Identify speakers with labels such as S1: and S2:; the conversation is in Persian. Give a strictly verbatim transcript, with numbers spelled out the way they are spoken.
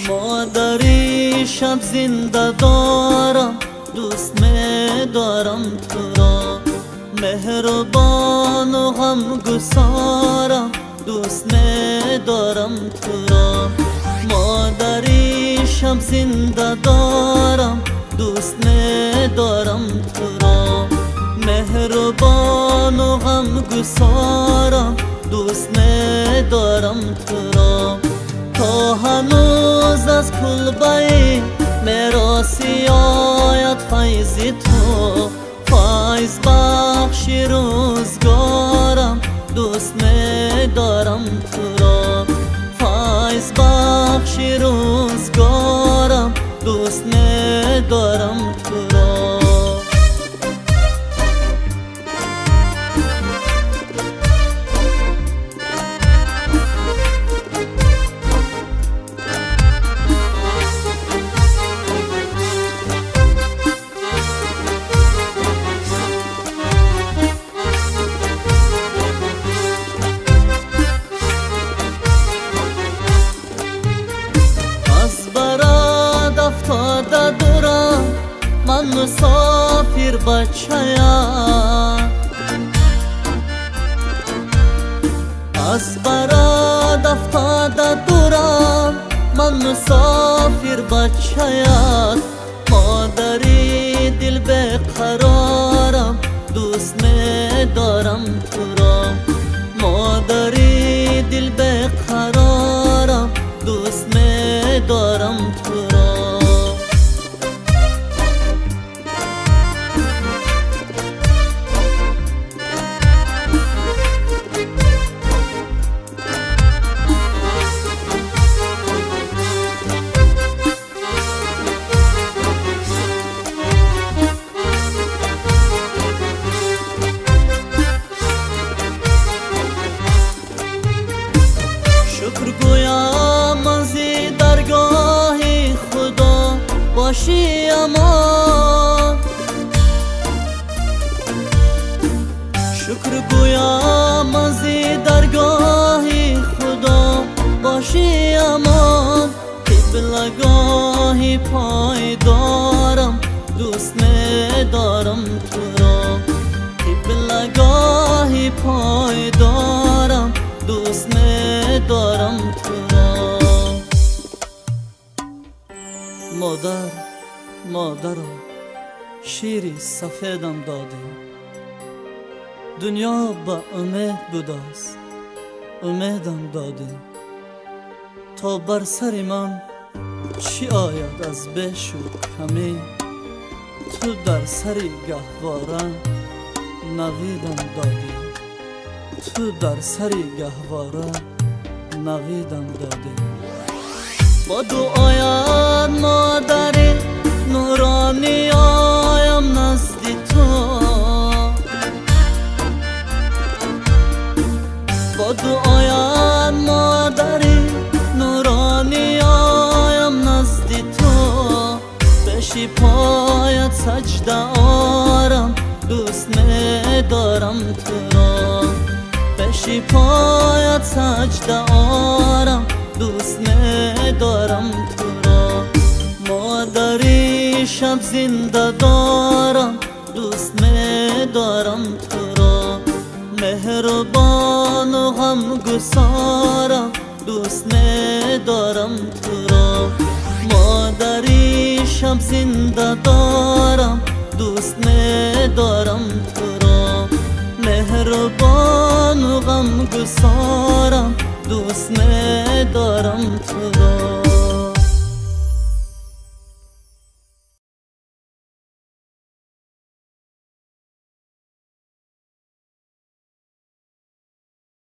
S1: مادری شب زنده دارم، دوست می دارم تو را. مهربان و غمگسارم، دوست می دارم تو را. مادری شب زنده دارم، دوست می دارم تو را. مهربان و غمگسارم، دوست می دارم تو را. تا هنوز از کلبه میراثی آید فیض تو، فیض بخش روزگارم، دوست می دارم تو را. فیض بخش روزگارم، دوست می دارم تو را. من مسافر بچه‌ام، از برات افتاده دورم. من مسافر بچه‌ام، مادری دل بیقرارم، دوست می دارم تو را. مادری دل بیقرارم، دوست می دارم تو را. شکر گویم از درگاه خدا باشی امان. شکر گویم از درگاه خدا باشی امان. قبلگاه پای دارم، دوست می دارم تو را. قبلگاه پای دارم، دوست می دارم تو را. مادر مادرم شیری سفیدم دادی، دنیا با امید بوداست، امیدم دادی. تا بر سر من چی آید از بیش و کمی، تو در سر گهواره نویدم دادی. تو در سر گهواره نویدم دادی. با دعایت مادری نورانی آیم نزد تو. با دعایت مادری نورانی آیم نزد تو. پیش پایت سجده آرم، دوست می دارم تو را. پیش پایت سجده آرم، دوست می دارم تو را. مادری شب زنده دارم، دوست می دارم تو را. مهربان و غمگسارم، دوست می دارم تو را. مادری شب زنده دارم، دوست می دارم تو را. مهربان و غمگسارم، دوست می دارم تو